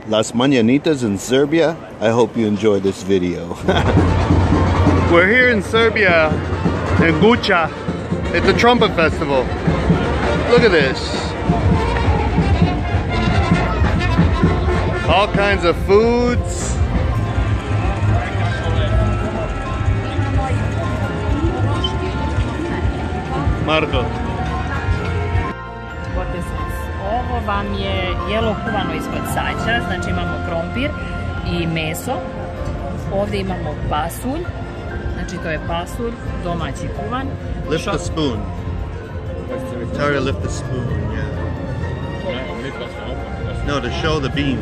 Las Mañanitas in Serbia. I hope you enjoy this video. We're here in Serbia, in Guča. It's a trumpet festival. Look at this. All kinds of foods. Marko. Ovo vam je jelo kuvano ispod saća, znači imamo krompir i meso. Ovdje imamo pasulj, znači to je pasulj, domaći kuvan. Lift the spoon. Victoria, lift the spoon, yeah. No, to show the beans.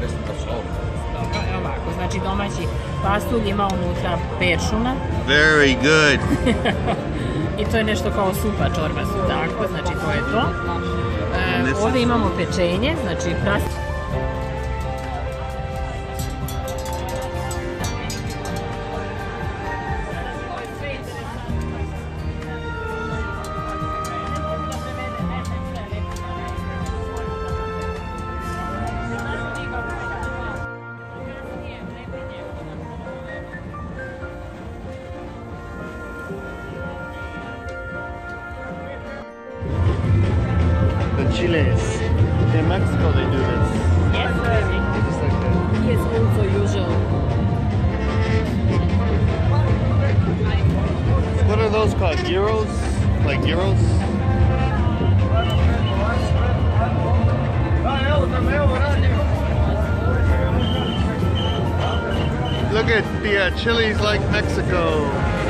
Ovako, znači domaći pasulj ima unutra peršuna. Very good. I to je nešto kao supa čorba su tako, znači to je to. Ovdje imamo pečenje, znači prasce. Chiles. In Mexico they do this. Yes, Just like that. he is also usual. What are those called? Gyros? Like gyros? Look at the chilies like Mexico.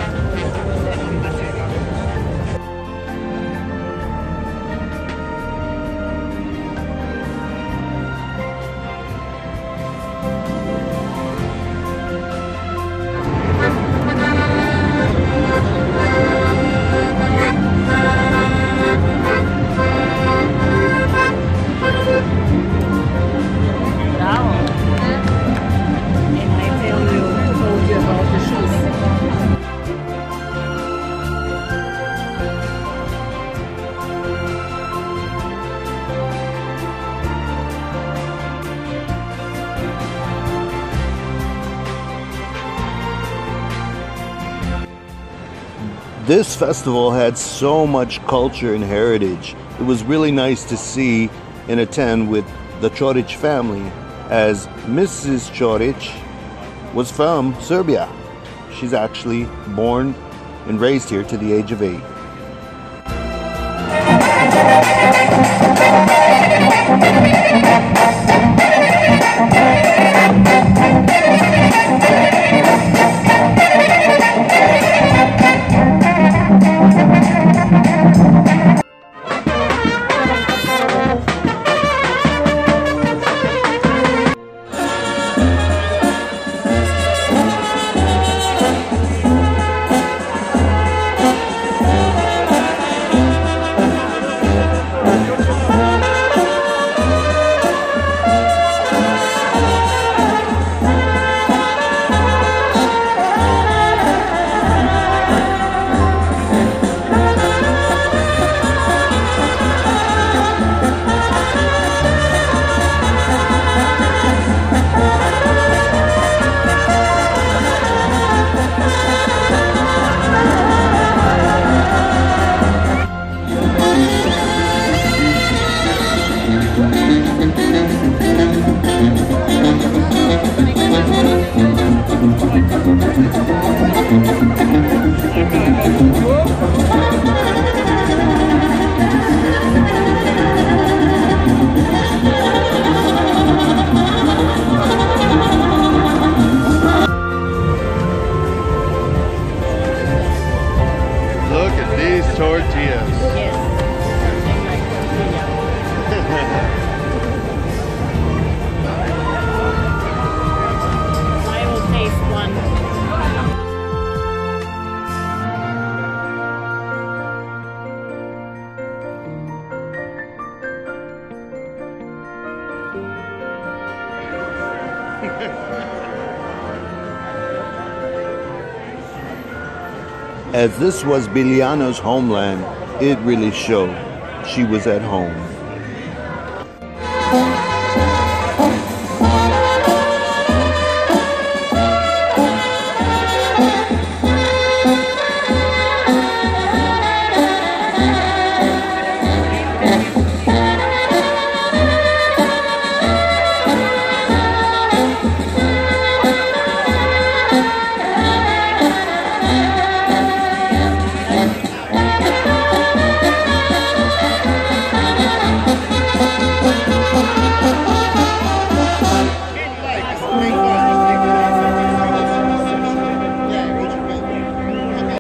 This festival had so much culture and heritage. It was really nice to see and attend with the Ćorić family, as Mrs. Ćorić was from Serbia. She's actually born and raised here to the age of 8. As this was Biljana's homeland, it really showed she was at home.